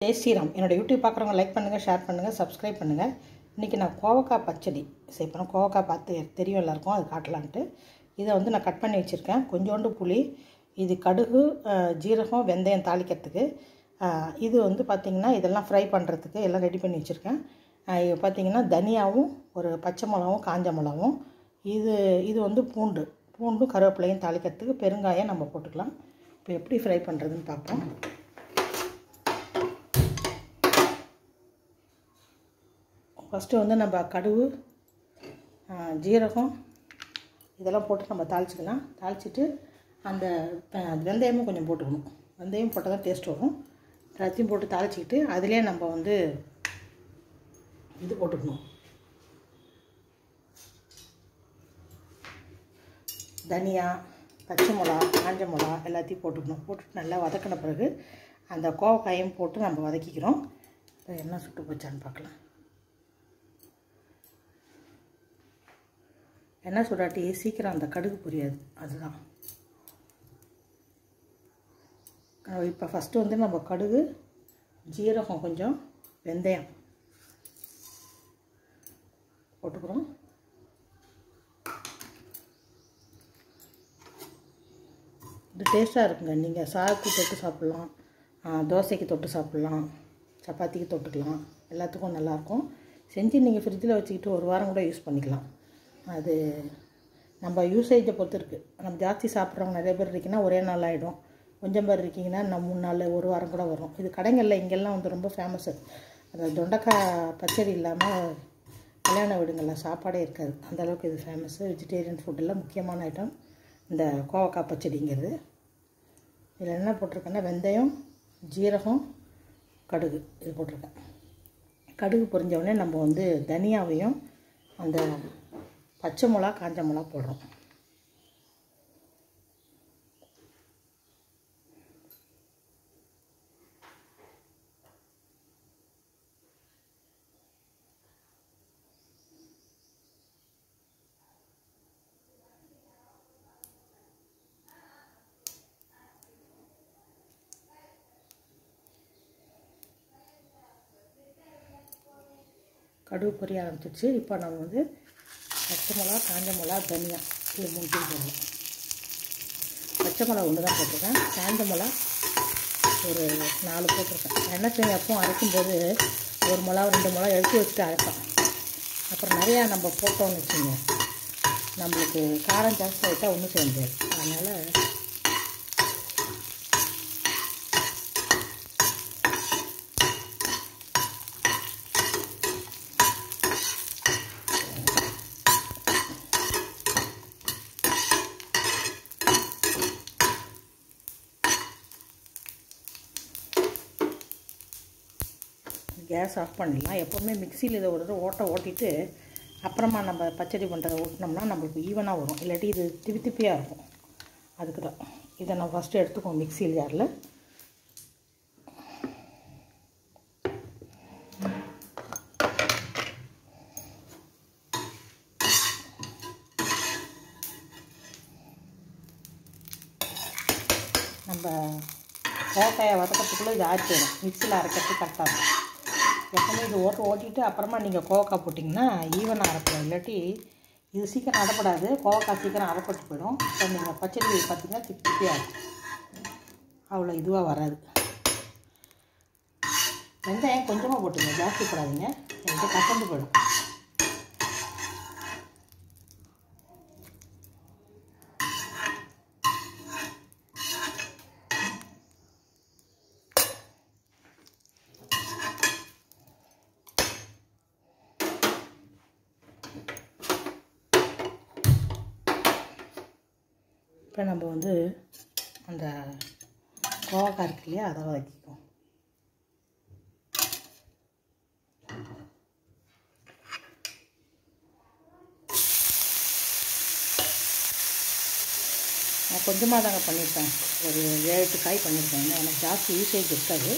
ஜெய் ஸ்ரீராம். என்னோடய யூடியூப் பார்க்குறவங்க லைக் பண்ணுங்கள், ஷேர் பண்ணுங்கள், சப்ஸ்கிரைப் பண்ணுங்கள். இன்றைக்கி நான் கோவக்காய் பச்சடி செய்யணும். கோவக்காய் பார்த்து தெரியும் எல்லாருக்கும், அது காட்டலான்ட்டு இதை வந்து நான் கட் பண்ணி வச்சுருக்கேன். கொஞ்சோண்டு புளி, இது கடுகு, ஜீரகம், வெந்தயம் தாளிக்கிறதுக்கு. இது வந்து பார்த்திங்கன்னா இதெல்லாம் ஃப்ரை பண்ணுறதுக்கு எல்லாம் ரெடி பண்ணி வச்சுருக்கேன். இது பார்த்திங்கன்னா தனியாவும் ஒரு பச்சை மிளகாவும் காஞ்ச மிளகாவும், இது வந்து பூண்டும் கருவேப்பிலையும் தாளிக்கிறதுக்கு. பெருங்காயம் நம்ம போட்டுக்கலாம். இப்போ எப்படி ஃப்ரை பண்ணுறதுன்னு பார்ப்போம். ஃபஸ்ட்டு வந்து நம்ம கடுகு, ஜீரகம் இதெல்லாம் போட்டு நம்ம தாளிச்சிக்கலாம். தாளிச்சிட்டு அந்த வெந்தயமும் கொஞ்சம் போட்டுக்கணும். வெந்தயம் போட்டால் தான் டேஸ்ட் வரும். எல்லாத்தையும் போட்டு தாளிச்சிக்கிட்டு அதிலே நம்ம வந்து இது போட்டுக்கணும். தனியா, பச்சை மிளகா, காஞ்ச மிளகா எல்லாத்தையும் போட்டுக்கணும். போட்டுட்டு நல்லா வதக்கின பிறகு அந்த கோவக்காயும் போட்டு நம்ம வதக்கிக்கிறோம். இப்போ என்ன சுட்டு போச்சான்னு பார்க்கலாம். எண்ணெய் சுடாட்டி சீக்கிரம் அந்த கடுகு புரியாது, அதுதான். இப்போ ஃபஸ்ட்டு வந்து நம்ம கடுகு, ஜீரகம், கொஞ்சம் வெந்தயம் போட்டுக்கிறோம். இது டேஸ்ட்டாக இருக்குங்க. நீங்கள் சாதத்துக்கு தொட்டு சாப்பிட்லாம், தோசைக்கு தொட்டு சாப்பிட்லாம், சப்பாத்திக்கு தொட்டுக்கலாம், எல்லாத்துக்கும் நல்லாயிருக்கும். செஞ்சு நீங்கள் ஃப்ரிட்ஜில் வச்சுக்கிட்டு ஒரு வாரம் கூட யூஸ் பண்ணிக்கலாம். அது நம்ம யூசேஜை பொறுத்து இருக்குது. நம்ம ஜாஸ்தி சாப்பிட்றவங்க நிறைய பேர் இருக்கீங்கன்னா ஒரே நாள் ஆகிடும். கொஞ்சம் பேர் இருக்கீங்கன்னா நம்ம 3 நாள், ஒரு வாரம் கூட வரும். இது கடைங்களில் இங்கெல்லாம் வந்து ரொம்ப ஃபேமஸ்ஸு. அந்த தொண்டைக்காய் பச்சடி இல்லாமல் கல்யாண வீடுங்களில் சாப்பாடே இருக்காது, அந்தளவுக்கு இது ஃபேமஸ்ஸு. வெஜிடேரியன் ஃபுட்டெல்லாம் முக்கியமான ஐட்டம் இந்த கோவக்காய் பச்சடிங்கிறது. இதில் என்ன போட்டிருக்கேன்னா வெந்தயம், ஜீரகம், கடுகு இது போட்டிருக்கேன். கடுகு பொரிஞ்சவுடனே நம்ம வந்து தனியாவையும் அந்த பச்சை மிளகா, காஞ்ச மிளகா போடுறோம். கடுகு பொரிய ஆரம்பிச்சிச்சு. இப்போ நம்ம வந்து பச்சை மிளகா, காஞ்ச மிளகா, தனியா இது 3 போடலாம். பச்சை மிளகா 1 தான் போட்டிருக்கேன். காஞ்ச மிளகா ஒரு 4 போட்டிருக்கேன். எண்ணெய் எப்பவும் அரைக்கும்போது 1 மிளகா 2 மிளகா எடுத்து வச்சுட்டு அரைப்பேன். அப்புறம் நிறையா நம்ம போட்டோம்னு வச்சுங்க, நம்மளுக்கு காரம் ஜாஸ்தி ஆகிட்டா ஒன்றும் செய்ய முடியாது. அதனால் கேஸ் ஆஃப் பண்ணிடலாம். எப்போவுமே மிக்சியில் இதை ஒரு ஓட்டிட்டு அப்புறமா நம்ம பச்சடி பண்ணுறதை ஓட்டினோம்னா நம்மளுக்கு ஈவனாக வரும். இல்லாட்டி இது திப்பியாக இருக்கும். அதுக்கு தான் இதை நான் ஃபஸ்ட்டு எடுத்துக்குவோம் மிக்சியில் ஜாரில். நம்ம கோவக்காயை வதக்கிறதுக்குள்ளே இது ஆச்சு வரும். மிக்சியில் அரைக்கிறது கரெக்டாக இருக்கும். எப்பவுமே இது ஓட்டிட்டு அப்புறமா நீங்கள் கோவக்காய் போட்டிங்கன்னா ஈவனாக அரைப்படும். இல்லாட்டி இது சீக்கிரம் அரைப்படாது. கோவக்காய் சீக்கிரம் அரைப்பட்டு போயிடும். இப்போ நீங்கள் பச்சடி பார்த்திங்கன்னா திப்பியாக இருக்கும், அவ்வளோ இதுவாக வராது. வெங்காயம் கொஞ்சமாக போட்டுங்க, ஜாஸ்தி போடாதீங்க, எனக்கு கசந்து போயிடும். இப்போ நம்ம வந்து அந்த கோவக்காய் இருக்கு இல்லையா, அதை வதக்கிக்குவோம். நான் கொஞ்சமாக தாங்க பண்ணியிருப்பேன், ஒரு 7-8 காய் பண்ணியிருப்பேன். எனக்கு ஜாஸ்தி யூசேஜ் இருக்காது.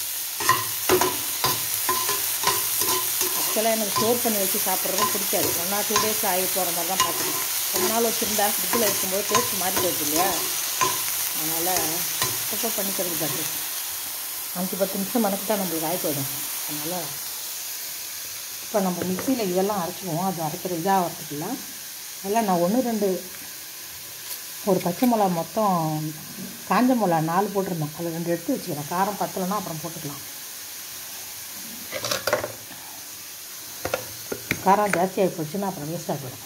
ஆக்சுவலாக எனக்கு ஸ்டோர் பண்ணி வச்சு சாப்பிட்றதும் பிடிக்காது. 1 or 2 days ஆகி போகிற மாதிரி தான் பார்த்துக்கணும். ரொம்ப நாள் வச்சுருந்தா ஃப்ரிட்ஜில் வைக்கும்போது டேஸ்ட் மாறி போயிடுது இல்லையா, அதனால் ப்ரிப்பேர் பண்ணிக்கிறது பெட்டர். 5-10 நிமிஷம் மணக்கிட்டால் நம்மளுக்கு ஆகி போயிடும். அதனால் இப்போ நம்ம மிக்சியில் இதெல்லாம் அரைச்சிக்குவோம். அது அரைக்கிற இதாகிறதுக்குல அதெல்லாம் நான் 1-2 ஒரு பச்சை மிளகா மொத்தம் காஞ்ச மிளகா 4 போட்டிருந்தேன். அதில் 2 எடுத்து வச்சுக்கிறேன். காரம் பத்தலைன்னா அப்புறம் போட்டுக்கலாம். காரம் ஜாஸ்தியாகி போச்சுன்னா அப்புறம் வேஸ்ட்டாக போயிடும்.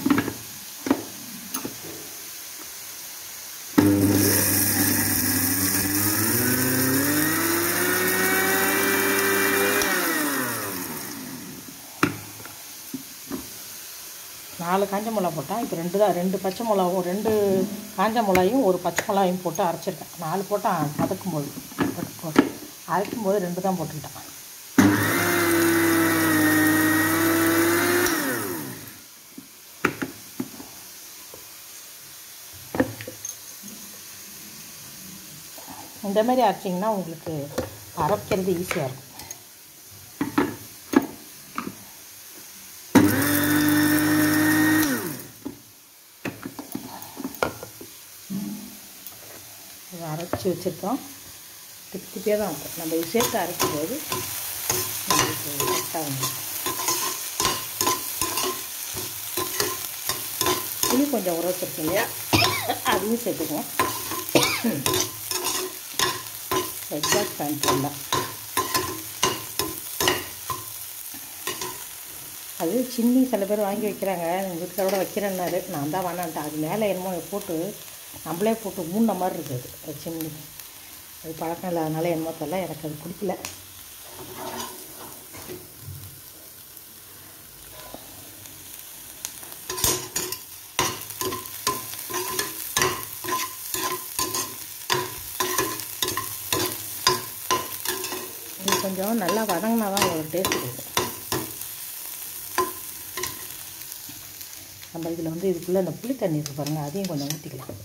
நாலு காஞ்ச மிளகா போட்டேன். இப்போ 2 பச்சை மிளகாவும் 2 காஞ்ச மிளகாயும் ஒரு பச்சை மிளகாயும் போட்டு அரைச்சிருக்கேன். 4 போட்டால் அரைக்கும்போது 2 தான் போட்டுக்கிட்டேன். இந்த மாதிரி அரைச்சிங்கன்னா உங்களுக்கு அரைக்கிறது ஈஸியாக இருக்கும். அரைச்சி வச்சுருக்கோம். திருப்தியாக தான் இருக்கும். நம்ம இது சேர்த்து அரைக்கும்போது நம்மளுக்கு கரெக்டாக வந்துடும். புளி கொஞ்சம் ஊற வச்சுருக்கோம் இல்லையா, அதையும் சேர்த்துக்குவோம். எக்ஸாக்ட் கண்ட்ரோல் தான் அது. சின்னி சில பேர் வாங்கி வைக்கிறாங்க. எங்கள் வீட்டுக்காரோட வைக்கிறேன்னாரு. நான் தான் வேணான்ட்டேன். அது மேலே என்னமோ போட்டு நம்மளே போட்டு மூணு மாதிரி இருக்குது அது சின்னி. அது பழக்கம் இல்லாதனால என்னமோ தெரியல, எனக்கு அது பிடிக்கல. இது கொஞ்சம் நல்லா வதங்கினா தான் ஒரு டேஸ்ட் இருக்கும். நம்ம இதில் வந்து இதுக்குள்ளே இந்த புளி தண்ணி இருக்கு பாருங்கள், அதையும் கொஞ்சம் ஊற்றிக்கலாம்.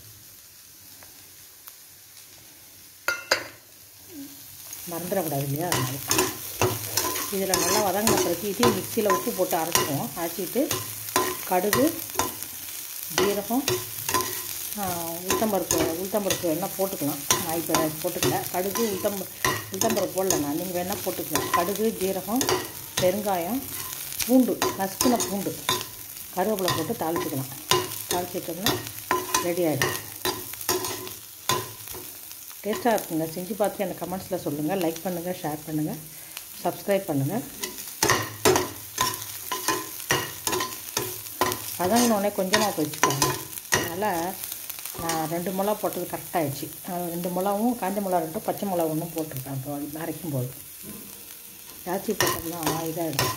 மறந்துடக்கூடாது இல்லையா, அதனால இதில் நல்லா வதங்கின பிறகு இதையும் மிக்சியில் உப்பு போட்டு அரைச்சிக்குவோம். அரைச்சிட்டு கடுகு, ஜீரகம், உளுத்தம்பருப்பு வேணால் போட்டுக்கலாம். நான் இப்போ போட்டுக்கல. கடுகு, உளுத்தம்பருப்பு போடல நான், நீங்கள் வேணால் போட்டுக்கலாம். கடுகு, ஜீரகம், பெருங்காயம், பூண்டு, நசுக்கின பூண்டு, கருவேப்பிலை போட்டு தாளிச்சிக்கலாம். தாளிச்சிட்டோம்னா ரெடி ஆகிடும். டேஸ்ட்டாக இருக்குங்க. செஞ்சு பார்த்து எனக்கு கமெண்ட்ஸில் சொல்லுங்கள். லைக் பண்ணுங்கள், ஷேர் பண்ணுங்கள், சப்ஸ்கிரைப் பண்ணுங்கள். வதங்கினோடனே கொஞ்சமாக போயிடுச்சுக்காங்க. அதனால் நான் 2 மிளகா போட்டது கரெக்டாகிடுச்சு. 2 மிளகாவும் காஞ்ச மிளகா 2, பச்சை மிளகா 1 போட்டிருக்கேன். இப்போ அரைக்கும் போது ஜாஸ்தி போட்டோம்னா இதாகிடும்.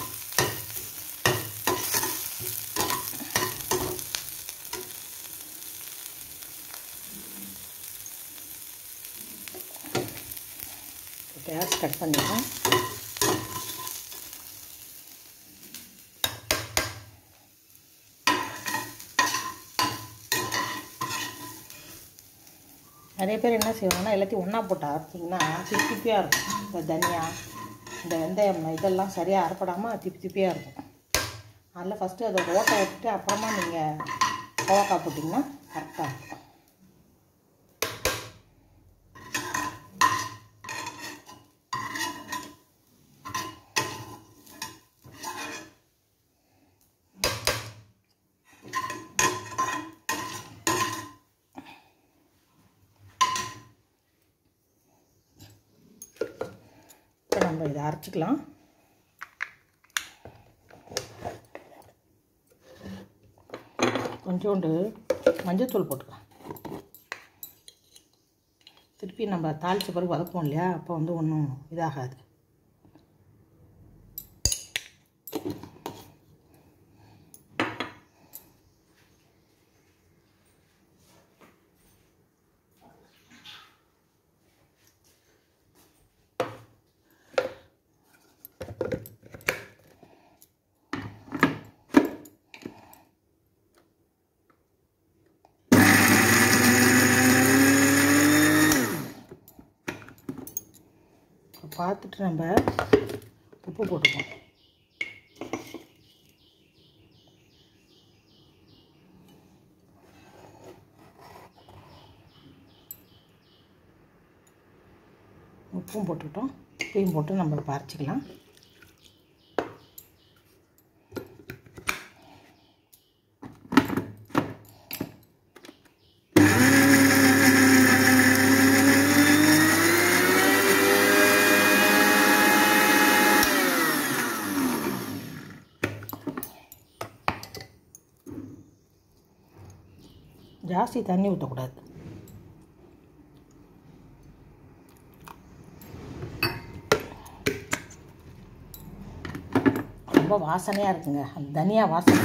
கேஸ் கட் பண்ணிடுறேன். நிறைய பேர் என்ன செய்வாங்கன்னா எல்லாத்தையும் ஒன்றா போட்டு அரைச்சிங்கன்னா திப்பியாக இருக்கும். இந்த தனியா, இந்த வெந்தயம் இதெல்லாம் சரியாக அரைப்படாமல் திப்பியாக இருக்கும். அதில் ஃபஸ்ட்டு அதை ஓட்டை எடுத்துட்டு அப்புறமா நீங்கள் கோவக்காய் போட்டிங்கன்னா கரெக்டாக இருக்கும். நம்ம இதை அரைச்சிக்கலாம். கொஞ்சோண்டு மஞ்சத்தூள் போட்டுக்கலாம். திருப்பி நம்ம தாளித்த பிறகு வதப்போம் இல்லையா, அப்போ வந்து ஒன்றும் இதாகாது. பார்த்துட்டு நம்ம உப்பு போட்டுப்போம். உப்பு உப்பும் போட்டுக்கிட்டோம். உப்பையும் போட்டு நம்ம இப்போ அரைச்சிக்கலாம். ஜாஸ்தி தண்ணி ஊற்றக்கூடாது. ரொம்ப வாசனையாக இருக்குங்க, அந்த தனியா வாசனை.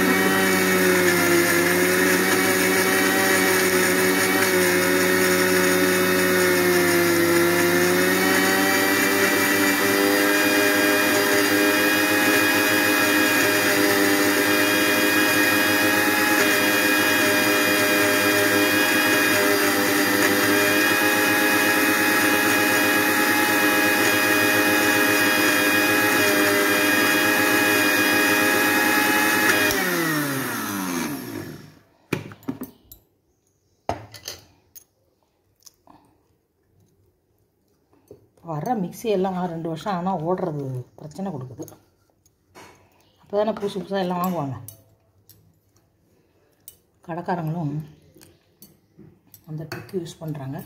வர்ற மிக்ஸி எல்லாம் 2 வருஷம் ஆனால் ஓடுறது பிரச்சனை கொடுக்குது. அப்போ தானே புதுசு புதுசாக எல்லாம் வாங்குவாங்க. கடைக்காரங்களும் அந்த ட்ரிக்கு யூஸ் பண்ணுறாங்க.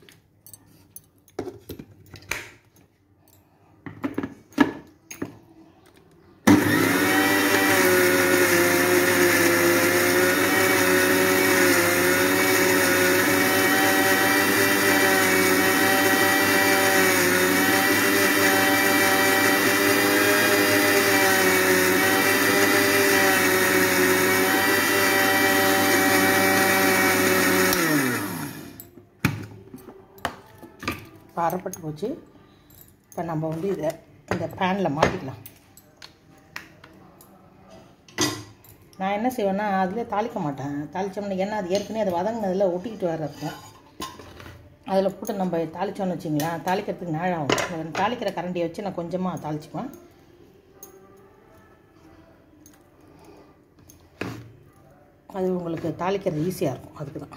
இப்போ அரைப்பட்டு போச்சு. இப்போ நம்ம வந்து இதை இந்த பேனில் மாட்டிக்கலாம். நான் என்ன செய்வேன்னா அதில் தாளிக்க மாட்டேன். தாளித்தோம்னா ஏன்னா அது ஏற்கனவே அது வதங்கினதில் ஒட்டிக்கிட்டு வேறு இருக்கும். அதில் போட்டு நம்ம தாளித்தோன்னு வச்சிங்களேன், தாளிக்கிறதுக்கு நேரம் தாளிக்கிற கரண்டியை வச்சு நான் கொஞ்சமாக தாளிச்சுக்குவேன். அது உங்களுக்கு தாளிக்கிறது ஈஸியாக இருக்கும். அதுக்கு தான்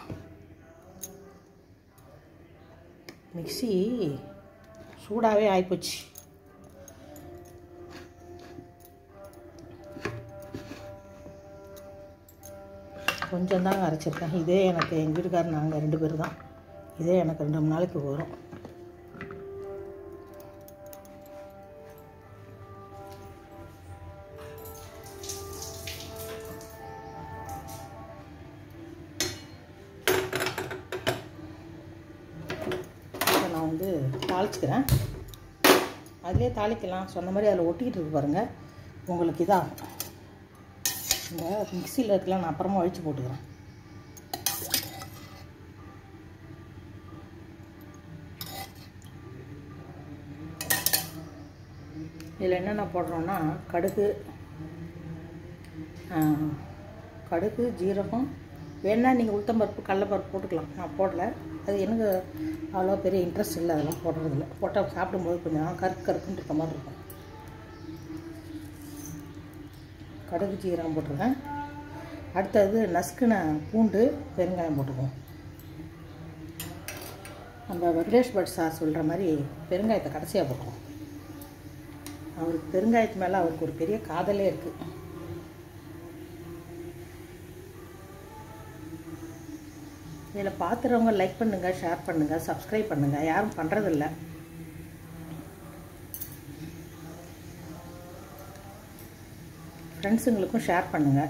மிக்ஸி சூடாகவே ஆகிப்போச்சு. கொஞ்சம் தாங்க அரைச்சிருக்கேன். இதே எனக்கு எங்கள் வீட்டுக்காரர் நாங்கள் 2 பேர் தான். இதே எனக்கு 2-3 நாளைக்கு வரும். நான் வந்து தாளிச்சுக்கிறேன். அதிலே தாளிக்கலாம். சொன்ன மாதிரி அதில் ஒட்டிக்கிட்டு இருக்கு பாருங்கள், உங்களுக்கு இதாகும். இந்த மிக்சியில் இருக்கலாம், நான் அப்புறமா அழிச்சு போட்டுக்கிறேன். இதில் என்னென்ன போடுறோன்னா கடுகு, ஜீரகம், வேணால் நீங்கள் உளுத்தம்பருப்பு கடலைப்பருப்பு போட்டுக்கலாம். நான் போடலை. அது எனக்கு அவ்வளோ பெரிய இன்ட்ரெஸ்ட் இல்லை அதெல்லாம் போடுறதில்ல. போட்டால் சாப்பிடும்போது கொஞ்சம் கருக்குன்னு இருக்க மாதிரி இருக்கும். கடுகு ஜீரகம் போட்டுருக்கேன். அடுத்தது நசுக்குன பூண்டு, பெருங்காயம் போட்டுக்குவோம். நம்ம வெங்கடேஷ் பட் சார் சொல்கிற மாதிரி பெருங்காயத்தை கடைசியாக போட்டுருவோம். அவருக்கு பெருங்காயத்து மேலே அவருக்கு ஒரு பெரிய காதலே இருக்குது. இதில் பார்த்துறவங்க லைக் பண்ணுங்கள், ஷேர் பண்ணுங்கள், சப்ஸ்கிரைப் பண்ணுங்கள். யாரும் பண்ணுறதில்ல. ஃப்ரெண்ட்ஸுங்களுக்கும் ஷேர் பண்ணுங்கள்.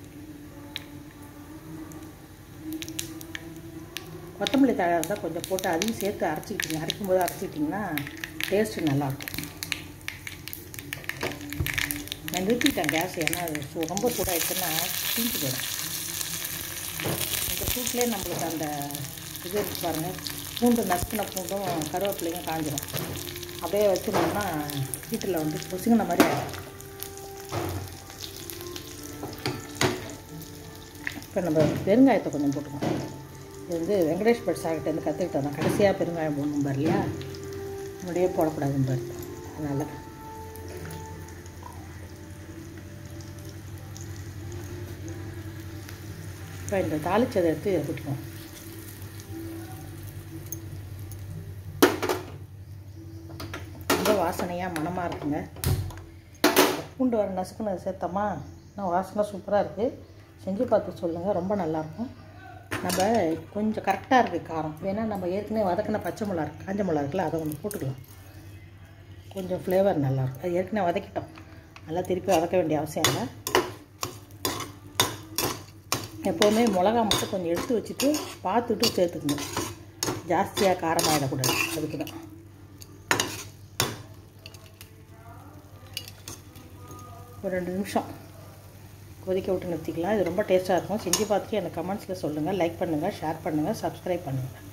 கொத்தமல்லி தழை இருந்தால் கொஞ்சம் போட்டு அதையும் சேர்த்து அரைச்சிக்கிட்டிங்க. அரைக்கும்போது அரைச்சிக்கிட்டிங்கன்னா டேஸ்ட்டு நல்லாயிருக்கும். நான் நிறுத்திட்டேன் கேஸ். ஏன்னா அது ரொம்ப சூடாகிடுச்சுன்னா தீஞ்சு போயிடும். இந்த சூட்லேயே நம்மளுக்கு அந்த இது இருக்கு பாருங்கள், பூண்டு நசுக்கின பூண்டும் கருவேப்பிலையும் காஞ்சிடும். அப்படியே வச்சுருந்தோம்னா வீட்டில் வந்து பொசுங்கின மாதிரி ஆகிடும். இப்போ நம்ம பெருங்காயத்தை கொஞ்சம் போட்டுக்கணும். இது வந்து வெங்கடேஷ் பட் சார்கிட்டேருந்து கற்றுக்கிட்டோம் தான். கடைசியாக பெருங்காயம் போடணும் பாரு இல்லையா, முன்னாடியே போடக்கூடாதுன்னு பாரு. அதனால் இப்போ இந்த தாளிச்சதை எடுத்து இதை போட்டுக்குவோம். வாசனையாக மணமாக இருக்குங்க. பூண்டு வர நசுக்குன்னு சேர்த்தோமா இன்னும் வாசனை சூப்பராக இருக்குது. செஞ்சு பார்த்து சொல்லுங்கள், ரொம்ப நல்லாயிருக்கும். நம்ம கொஞ்சம் கரெக்டாக இருக்குது காரம். வேணால் நம்ம ஏற்கனவே வதக்கின பச்சை மிளகா காஞ்ச மிளகா இருக்குல்ல, அதை கொஞ்சம் போட்டுக்கலாம். கொஞ்சம் ஃப்ளேவர் நல்லாயிருக்கும். அது ஏற்கனவே வதக்கிட்டோம், நல்லா திருப்பி வதக்க வேண்டிய அவசியம் இல்லை. எப்போவுமே மிளகா மட்டும் கொஞ்சம் எடுத்து வச்சுட்டு பார்த்துட்டு சேர்த்துக்கணும். ஜாஸ்தியாக காரமாகிடக்கூடாது, அதுக்கு தான். ஒரு 2 நிமிஷம் கொதிக்க விட்டு நிறுத்திக்கலாம். இது ரொம்ப டேஸ்ட்டாக இருக்கும். செஞ்சு பார்த்துட்டு எனக்கு கமெண்ட்ஸில் சொல்லுங்கள். லைக் பண்ணுங்கள், ஷேர் பண்ணுங்கள், சப்ஸ்கிரைப் பண்ணுங்கள்.